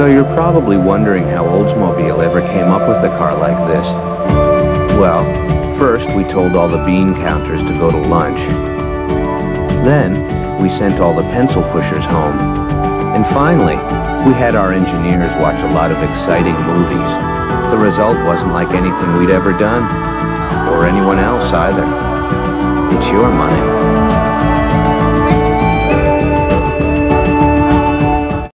So you're probably wondering how Oldsmobile ever came up with a car like this. Well, first we told all the bean counters to go to lunch. Then, we sent all the pencil pushers home. And finally, we had our engineers watch a lot of exciting movies. The result wasn't like anything we'd ever done, or anyone else either.